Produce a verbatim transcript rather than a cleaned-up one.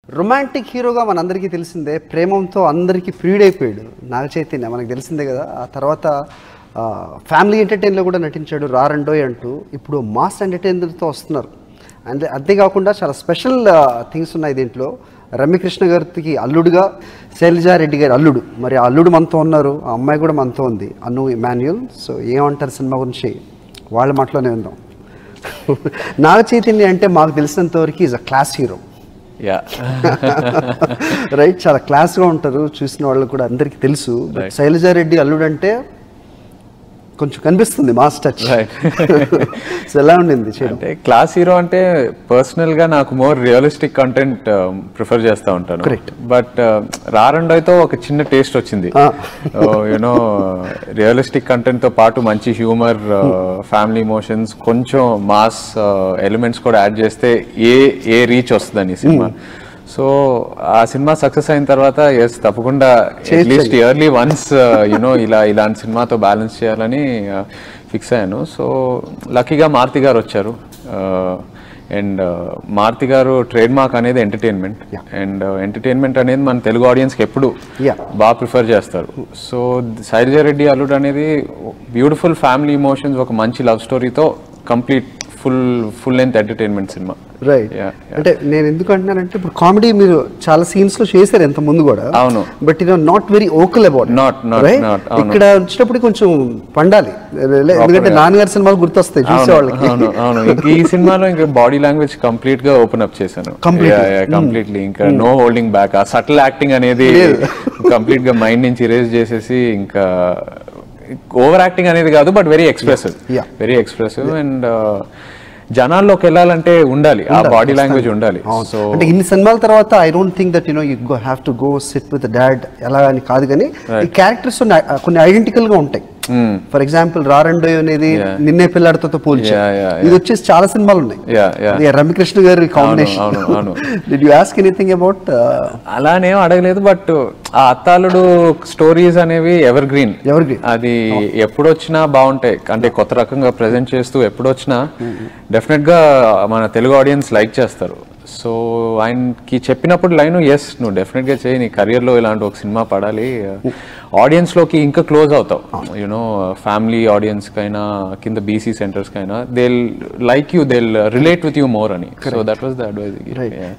Romantic హీరోగా మనందరికీ తెలిసిందే, ప్రేమంతో అందరికీ ప్రియుడైపోయాడు నాగ చైతన్య, మనకు తెలిసిందే కదా. ఆ తర్వాత ఫ్యామిలీ ఎంటర్టైన్లో కూడా నటించాడు రారండోయ్ అంటూ. ఇప్పుడు మాస్ ఎంటర్టైనర్తో వస్తున్నారు. అంతే అంతేకాకుండా చాలా స్పెషల్ థింగ్స్ ఉన్నాయి దీంట్లో. రమ్యకృష్ణ గారికి అల్లుడుగా శైలజారెడ్డి గారి అల్లుడు, మరి ఆ అల్లుడు మనతో ఉన్నారు, ఆ అమ్మాయి కూడా మనతో ఉంది, అను ఇమాన్యుయల్. సో ఏమంటారు సినిమా గురించి వాళ్ళ మాటలోనే ఉందాం. నాగ చైతన్య అంటే మాకు తెలిసినంతవరకు is a class hero. Yeah right, చాలా క్లాస్గా ఉంటారు, చూసిన వాళ్ళు కూడా అందరికీ తెలుసు. బట్ శైలజారెడ్డి అల్లుడు అంటే కొంచెం కనిపిస్తుంది మాస్ టచ్. సో ఎలా ఉండింది అంటే క్లాస్ హీరో అంటే పర్సనల్గా నాకు మోర్ రియలిస్టిక్ కంటెంట్ ప్రిఫర్ చేస్తూ ఉంటాను. కరెక్ట్. బట్ రారండోయ్తో ఒక చిన్న టేస్ట్ వచ్చింది. యూనో రియలిస్టిక్ కంటెంట్తో పాటు మంచి హ్యూమర్, ఫ్యామిలీ ఇమోషన్స్, కొంచెం మాస్ ఎలిమెంట్స్ కూడా యాడ్ చేస్తే ఏ ఏ రీచ్ వస్తుందని ఈ సినిమా. సో ఆ సినిమా సక్సెస్ అయిన తర్వాత ఎస్ తప్పకుండా అట్లీస్ట్ ఇయర్లీ వన్స్ యూనో ఇలా ఇలాంటి సినిమాతో బ్యాలెన్స్ చేయాలని ఫిక్స్ అయ్యాను. సో లక్కీగా మారుతి గారు వచ్చారు. అండ్ మారుతి గారు ట్రేడ్ మార్క్ అనేది ఎంటర్టైన్మెంట్, అండ్ ఎంటర్టైన్మెంట్ అనేది మన తెలుగు ఆడియన్స్కి ఎప్పుడు బాగా ప్రిఫర్ చేస్తారు. సో శైలజారెడ్డి అల్లుడు అనేది బ్యూటిఫుల్ ఫ్యామిలీ ఇమోషన్స్, ఒక మంచి లవ్ స్టోరీతో complete full full length entertainment సినిమా. రైట్. అంటే నేను ఎందుకు అంటున్నానంటే ఇప్పుడు కామెడీ మీరు చాలా సీన్స్ లో చేశారు ఎంత ముందు కూడా. అవును. But you not very vocal about not not not ఇక్కడ వచ్చినప్పుడు కొంచెం పండాలి, ఎందుకంటే నాన్నగారి సినిమాలు గుర్తొస్తాయి చూసే వాళ్ళకి. అవును అవును ఈ సినిమాలో ఇంకా బాడీ లాంగ్వేజ్ కంప్లీట్ గా ఓపెన్ అప్ చేశాను కంప్లీట్లీ. ఇంకా నో హోల్డింగ్ బ్యాక్. ఆ సటిల్ యాక్టింగ్ అనేది కంప్లీట్ గా మైండ్ నుంచి ఇరేజ్ చేసేసి, ఇంకా ఓవర్ యాక్టింగ్ అనేది కాదు, but very expressive, very expressive. And జనాల్లోకి వెళ్ళాలంటే ఉండాలి, ఆ బాడీ లాంగ్వేజ్ ఉండాలి. సో అంటే ఇన్ని సినిమాల తర్వాత I don't think that you know you go have to go sit with dad ఎలా అని కాదు, కానీ ఈ క్యారెక్టర్స్ కొన్ని ఐడెంటికల్ గా ఉంటాయి. ఫర్ ఎగ్జాంపుల్ రారండోయ్ అనేది నిన్నే పిల్లాడితో పోల్చి, ఇది వచ్చేసి చాలా సినిమాలు ఉన్నాయి. రమ్యకృష్ణ గారి combination. Did you ask anything about? అలానే అడగలేదు, బట్ ఆ అత్తాలుడు స్టోరీస్ అనేవి ఎవర్ గ్రీన్, ఎవర్ గ్రీన్. అది ఎప్పుడొచ్చినా బాగుంటాయి. అంటే కొత్త రకంగా ప్రజెంట్ చేస్తూ ఎప్పుడొచ్చినా డెఫినెట్ గా మన తెలుగు ఆడియన్స్ లైక్ చేస్తారు. సో ఆయనకి చెప్పినప్పుడు లైన్, ఎస్ నువ్వు డెఫినెట్ గా చేయి, నీ కెరియర్ లో ఇలాంటి ఒక సినిమా పడాలి, ఆడియన్స్ లోకి ఇంకా క్లోజ్ అవుతావు, యూనో ఫ్యామిలీ ఆడియన్స్ కైనా కింద బీసీ సెంటర్స్ కైనా they like you, they relate with you more అని. So that was the advise.